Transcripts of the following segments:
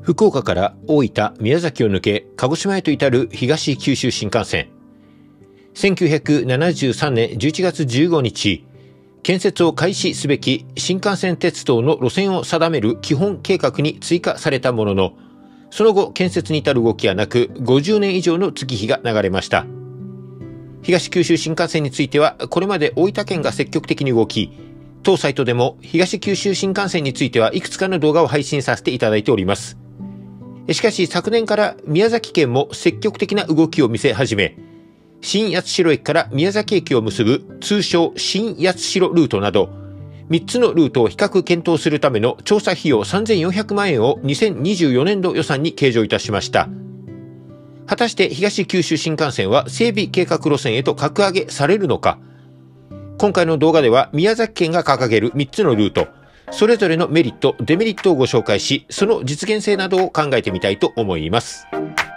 福岡から大分、宮崎を抜け鹿児島へと至る東九州新幹線。1973年11月15日、建設を開始すべき新幹線鉄道の路線を定める基本計画に追加されたものの、その後建設に至る動きはなく、50年以上の月日が流れました。東九州新幹線については、これまで大分県が積極的に動き、当サイトでも東九州新幹線についてはいくつかの動画を配信させていただいております。しかし昨年から宮崎県も積極的な動きを見せ始め、新八代駅から宮崎駅を結ぶ通称新八代ルートなど、3つのルートを比較検討するための調査費用3400万円を2024年度予算に計上いたしました。果たして東九州新幹線は整備計画路線へと格上げされるのか。今回の動画では宮崎県が掲げる3つのルート、それぞれのメリット、デメリットをご紹介し、その実現性などを考えてみたいと思います。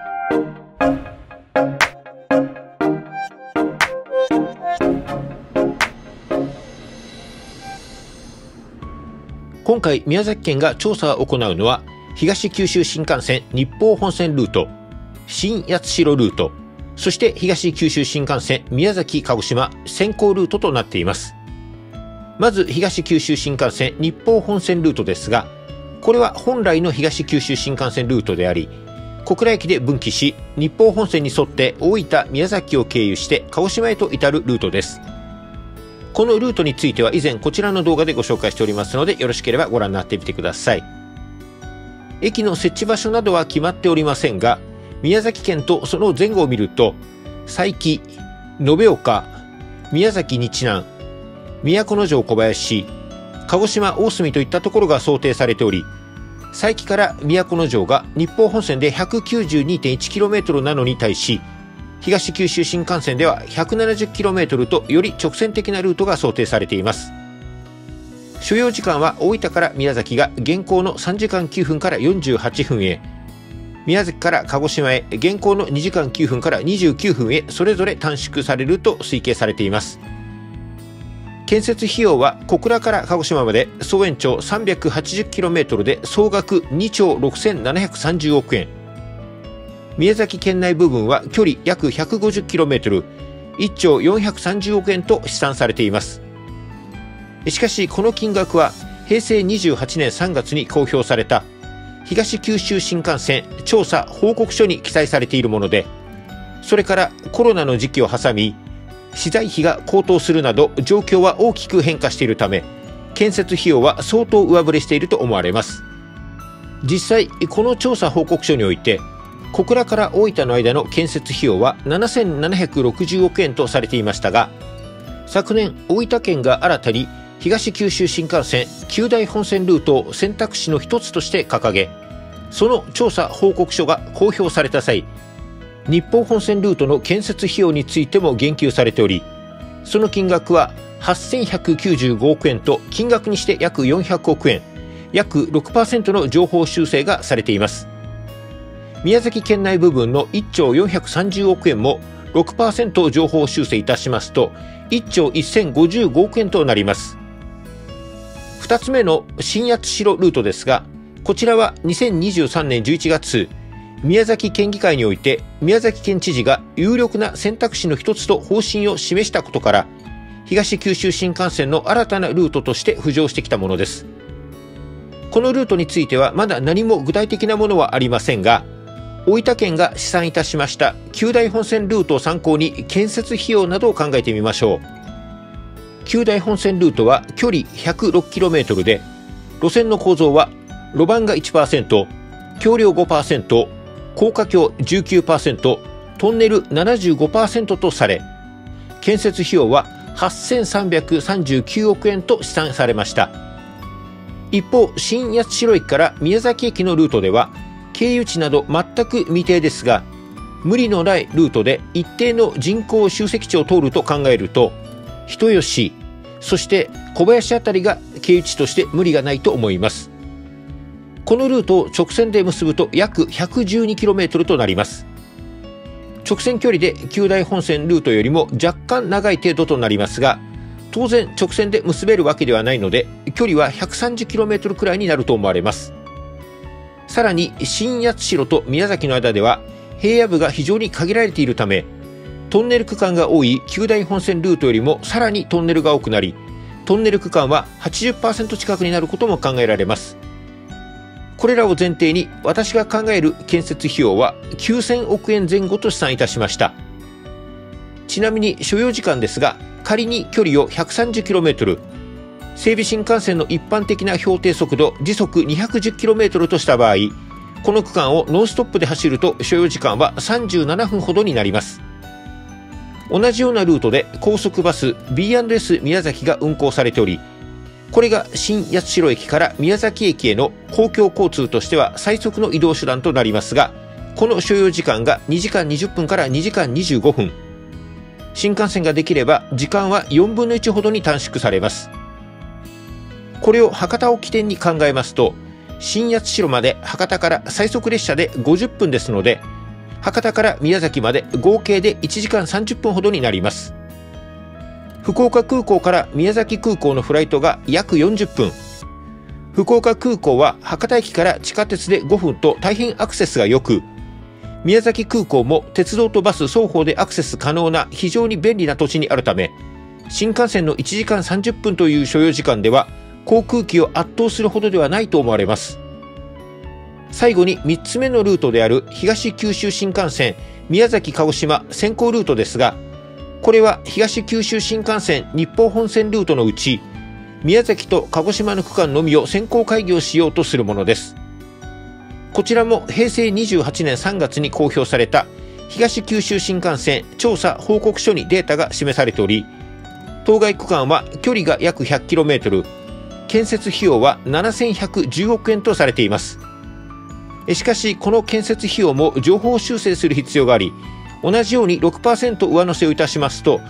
今回宮崎県が調査を行うのは、東九州新幹線日豊本線ルート、新八代ルート、そして東九州新幹線宮崎鹿児島先行ルートとなっています。まず東九州新幹線日豊本線ルートですが、これは本来の東九州新幹線ルートであり、小倉駅で分岐し、日豊本線に沿って大分、宮崎を経由して鹿児島へと至るルートです。このルートについては以前こちらの動画でご紹介しておりますので、よろしければご覧になってみてください。駅の設置場所などは決まっておりませんが、宮崎県とその前後を見ると、佐伯、延岡、宮崎日南、都城小林、鹿児島大隅といったところが想定されており、佐伯から都城が日豊本線で 192.1km なのに対し、東九州新幹線では 170km とより直線的なルートが想定されています。所要時間は大分から宮崎が現行の3時間9分から48分へ、宮崎から鹿児島へ現行の2時間9分から29分へそれぞれ短縮されると推計されています。建設費用は小倉から鹿児島まで総延長 380km で総額2兆6730億円。宮崎県内部分は距離約 150km、1兆430億円と試算されています。しかしこの金額は平成28年3月に公表された東九州新幹線調査報告書に記載されているもので、それからコロナの時期を挟み、資材費が高騰するなど状況は大きく変化しているため、建設費用は相当上振れしていると思われます。実際この調査報告書において、小倉から大分の間の建設費用は7760億円とされていましたが、昨年大分県が新たに東九州新幹線9大本線ルートを選択肢の一つとして掲げ、その調査報告書が公表された際、日豊本線ルートの建設費用についても言及されており、その金額は8195億円と金額にして約400億円、約 6% の情報修正がされています。宮崎県内部分の1兆430億円も 6% 情報修正いたしますと1兆1055億円となります。2つ目の新八代ルートですが、こちらは2023年11月、宮崎県議会において宮崎県知事が有力な選択肢の一つと方針を示したことから、東九州新幹線の新たなルートとして浮上してきたものです。このルートについてはまだ何も具体的なものはありませんが、大分県が試算いたしました9大本線ルートを参考に建設費用などを考えてみましょう。9大本線ルートは距離 106km で、路線の構造は路盤が 1%、橋梁 5%、高架橋 19%、トンネル 75% とされ、建設費用は8339億円と試算されました。一方、新八代駅から宮崎駅のルートでは、経由地など全く未定ですが、無理のないルートで一定の人口集積地を通ると考えると、人吉、そして小林あたりが経由地として無理がないと思います。このルートを直線で結ぶと約 112km となります。直線距離で9大本線ルートよりも若干長い程度となりますが、当然直線で結べるわけではないので、距離は 130km くらいになると思われます。 さらに新八代と宮崎の間では平野部が非常に限られているため、トンネル区間が多い九大本線ルートよりもさらにトンネルが多くなり、トンネル区間は 80% 近くになることも考えられます。これらを前提に私が考える建設費用は9000億円前後と試算いたしました。ちなみに所要時間ですが、仮に距離を 130km、整備新幹線の一般的な標定速度時速 210km とした場合、この区間をノンストップで走ると所要時間は37分ほどになります。同じようなルートで高速バス B&S 宮崎が運行されており、これが新八代駅から宮崎駅への公共交通としては最速の移動手段となりますが、この所要時間が2時間20分から2時間25分。新幹線ができれば時間は4分の1ほどに短縮されます。これを博多を起点に考えますと、新八代まで博多から最速列車で50分ですので、博多から宮崎まで合計で1時間30分ほどになります。福岡空港から宮崎空港のフライトが約40分。福岡空港は博多駅から地下鉄で5分と大変アクセスが良く、宮崎空港も鉄道とバス双方でアクセス可能な非常に便利な土地にあるため、新幹線の1時間30分という所要時間では航空機を圧倒するほどではないと思われます。最後に3つ目のルートである東九州新幹線宮崎鹿児島先行ルートですが、これは東九州新幹線日豊本線ルートのうち宮崎と鹿児島の区間のみを先行開業しようとするものです。こちらも平成28年3月に公表された東九州新幹線調査報告書にデータが示されており、当該区間は距離が約 100km、建設費用は7110億円とされています。しかしこの建設費用も情報修正する必要があり、同じように 6% 上乗せをいたしますと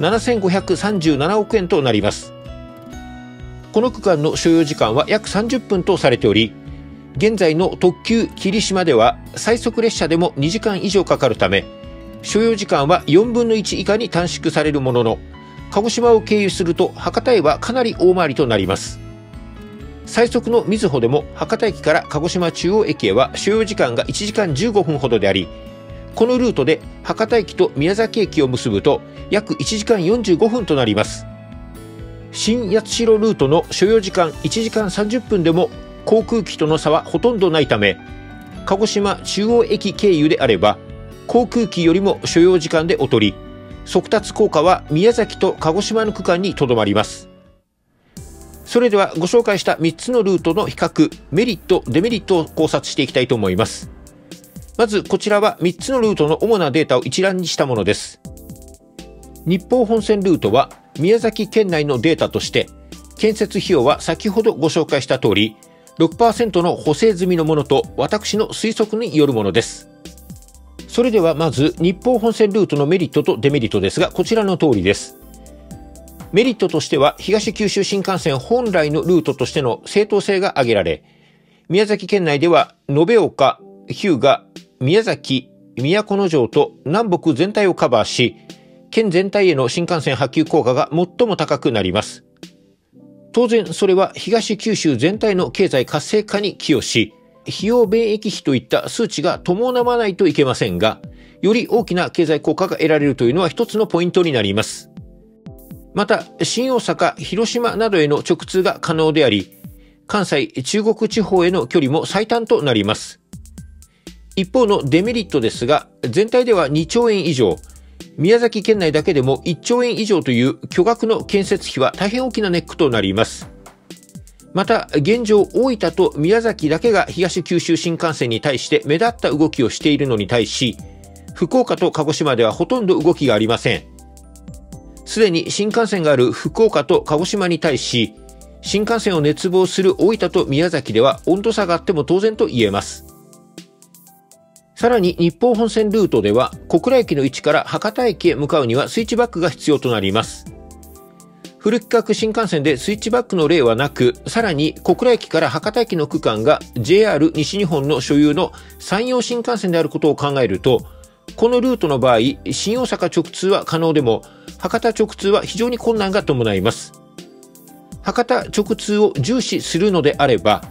7537億円となります。この区間の所要時間は約30分とされており、現在の特急霧島では最速列車でも2時間以上かかるため、所要時間は4分の1以下に短縮されるものの、鹿児島を経由すると博多へはかなり大回りとなります。最速のみずほでも博多駅から鹿児島中央駅へは所要時間が1時間15分ほどであり、このルートで博多駅と宮崎駅を結ぶと約1時間45分となります。新八代ルートの所要時間1時間30分でも航空機との差はほとんどないため、鹿児島中央駅経由であれば航空機よりも所要時間で劣り、速達効果は宮崎と鹿児島の区間にとどまります。それではご紹介した3つのルートの比較、メリット、デメリットを考察していきたいと思います。まずこちらは3つのルートの主なデータを一覧にしたものです。日豊本線ルートは宮崎県内のデータとして、建設費用は先ほどご紹介した通り、6% の補正済みのものと私の推測によるものです。それではまず日豊本線ルートのメリットとデメリットですが、こちらの通りです。メリットとしては東九州新幹線本来のルートとしての正当性が挙げられ、宮崎県内では延岡、日向、宮崎、都城と南北全体をカバーし、県全体への新幹線波及効果が最も高くなります。当然それは東九州全体の経済活性化に寄与し、費用便益費といった数値が伴わないといけませんが、より大きな経済効果が得られるというのは一つのポイントになります。また、新大阪、広島などへの直通が可能であり、関西、中国地方への距離も最短となります。一方のデメリットですが、全体では2兆円以上、宮崎県内だけでも1兆円以上という巨額の建設費は大変大きなネックとなります。また、現状、大分と宮崎だけが東九州新幹線に対して目立った動きをしているのに対し、福岡と鹿児島ではほとんど動きがありません。すでに新幹線がある福岡と鹿児島に対し、新幹線を熱望する大分と宮崎では温度差があっても当然と言えます。さらに日豊本線ルートでは小倉駅の位置から博多駅へ向かうにはスイッチバックが必要となります。フル規格新幹線でスイッチバックの例はなく、さらに小倉駅から博多駅の区間が JR 西日本の所有の山陽新幹線であることを考えると、このルートの場合、新大阪直通は可能でも、博多直通は非常に困難が伴います。博多直通を重視するのであれば、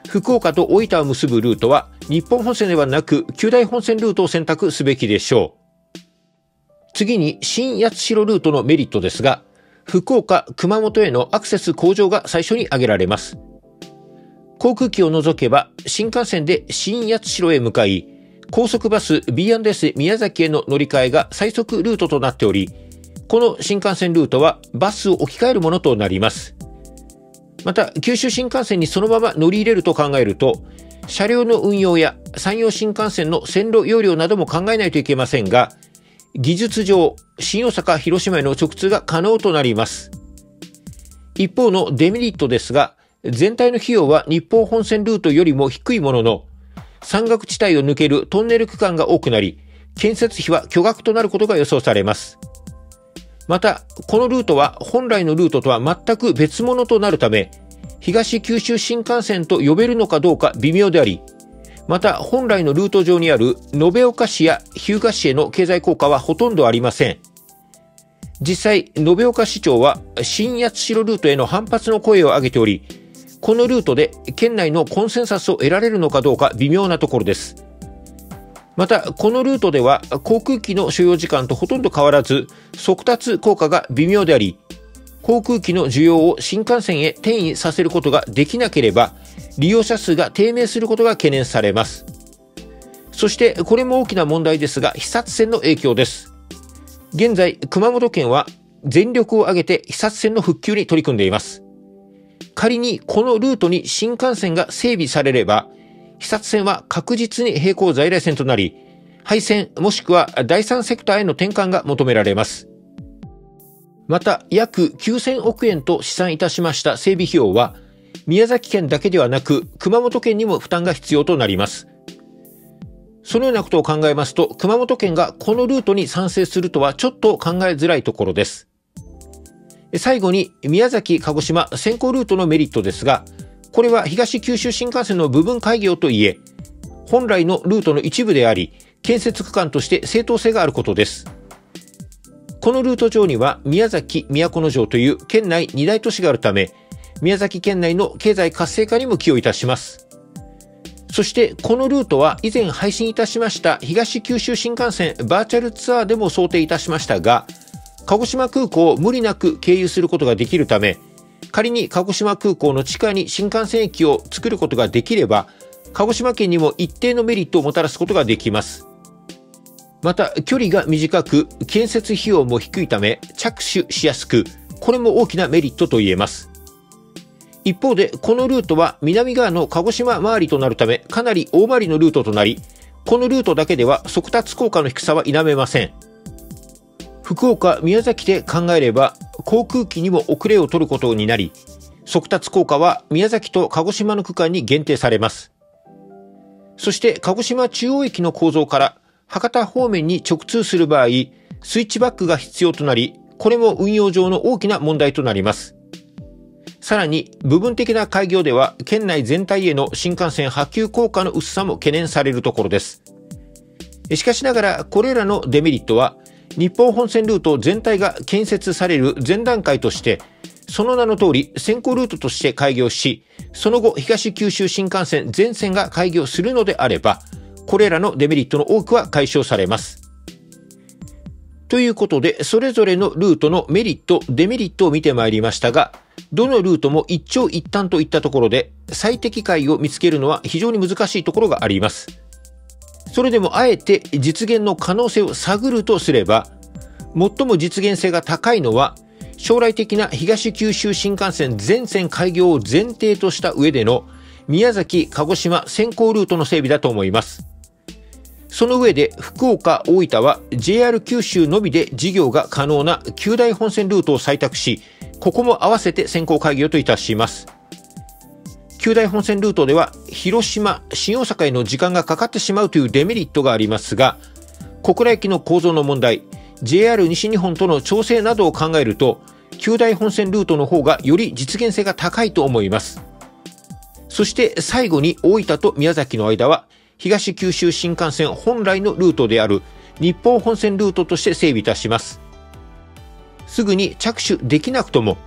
福岡と大分を結ぶルートは日本本線ではなく九大本線ルートを選択すべきでしょう。次に新八代ルートのメリットですが、福岡、熊本へのアクセス向上が最初に挙げられます。航空機を除けば新幹線で新八代へ向かい、高速バス B&S 宮崎への乗り換えが最速ルートとなっており、この新幹線ルートはバスを置き換えるものとなります。また、九州新幹線にそのまま乗り入れると考えると、車両の運用や山陽新幹線の線路容量なども考えないといけませんが、技術上、新大阪・広島への直通が可能となります。一方のデメリットですが、全体の費用は日豊本線ルートよりも低いものの、山岳地帯を抜けるトンネル区間が多くなり、建設費は巨額となることが予想されます。また、このルートは本来のルートとは全く別物となるため、東九州新幹線と呼べるのかどうか微妙であり、また本来のルート上にある延岡市や日向市への経済効果はほとんどありません。実際、延岡市長は新八代ルートへの反発の声を上げており、このルートで県内のコンセンサスを得られるのかどうか微妙なところです。また、このルートでは航空機の所要時間とほとんど変わらず、速達効果が微妙であり、航空機の需要を新幹線へ転移させることができなければ、利用者数が低迷することが懸念されます。そして、これも大きな問題ですが、肥薩線の影響です。現在、熊本県は全力を挙げて肥薩線の復旧に取り組んでいます。仮にこのルートに新幹線が整備されれば、肥薩線は確実に並行在来線となり、廃線もしくは第三セクターへの転換が求められます。また、約9000億円と試算いたしました整備費用は、宮崎県だけではなく、熊本県にも負担が必要となります。そのようなことを考えますと、熊本県がこのルートに賛成するとはちょっと考えづらいところです。最後に、宮崎・鹿児島先行ルートのメリットですが、これは東九州新幹線の部分開業といえ、本来のルートの一部であり、建設区間として正当性があることです。このルート上には宮崎、都城という県内2大都市があるため、宮崎県内の経済活性化にも寄与いたします。そしてこのルートは以前配信いたしました東九州新幹線バーチャルツアーでも想定いたしましたが、鹿児島空港を無理なく経由することができるため、仮に鹿児島空港の地下に新幹線駅を作ることができれば、鹿児島県にも一定のメリットをもたらすことができます。また、距離が短く、建設費用も低いため、着手しやすく、これも大きなメリットと言えます。一方で、このルートは南側の鹿児島周りとなるため、かなり大回りのルートとなり、このルートだけでは速達効果の低さは否めません。福岡、宮崎で考えれば、航空機にも遅れを取ることになり、速達効果は宮崎と鹿児島の区間に限定されます。そして、鹿児島中央駅の構造から博多方面に直通する場合、スイッチバックが必要となり、これも運用上の大きな問題となります。さらに、部分的な開業では、県内全体への新幹線波及効果の薄さも懸念されるところです。しかしながら、これらのデメリットは、日豊本線ルート全体が建設される前段階として、その名の通り先行ルートとして開業し、その後東九州新幹線全線が開業するのであれば、これらのデメリットの多くは解消されます。ということで、それぞれのルートのメリット、デメリットを見てまいりましたが、どのルートも一長一短といったところで、最適解を見つけるのは非常に難しいところがあります。それでもあえて実現の可能性を探るとすれば、最も実現性が高いのは、将来的な東九州新幹線全線開業を前提とした上での宮崎・鹿児島先行ルートの整備だと思います。その上で福岡・大分は JR 九州のみで事業が可能な九大本線ルートを採択し、ここも合わせて先行開業といたします。九大本線ルートでは広島、新大阪への時間がかかってしまうというデメリットがありますが、小倉駅の構造の問題、JR 西日本との調整などを考えると、九大本線ルートの方がより実現性が高いと思います。そして最後に大分と宮崎の間は、東九州新幹線本来のルートである日豊本線ルートとして整備いたします。すぐに着手できなくとも、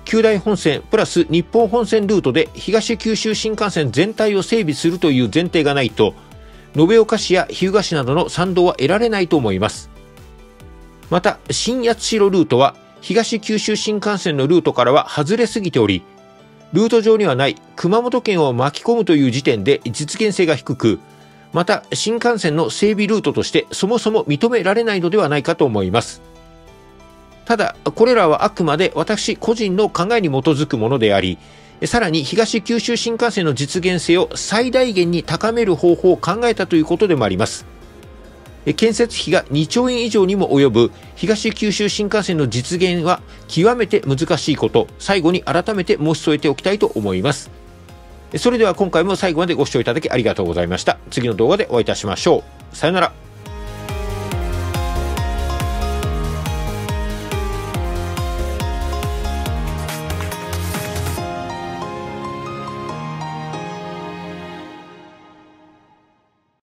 九大本線プラス日本本線ルートで東九州新幹線全体を整備するという前提がないと、延岡市や日向市などの賛同は得られないと思います。また、新八代ルートは東九州新幹線のルートからは外れすぎており、ルート上にはない熊本県を巻き込むという時点で実現性が低く、また新幹線の整備ルートとしてそもそも認められないのではないかと思います。ただ、これらはあくまで私個人の考えに基づくものであり、さらに東九州新幹線の実現性を最大限に高める方法を考えたということでもあります。建設費が2兆円以上にも及ぶ東九州新幹線の実現は極めて難しいこと、最後に改めて申し添えておきたいと思います。それでは今回も最後までご視聴いただきありがとうございました。次の動画でお会いいたしましょう。さよなら。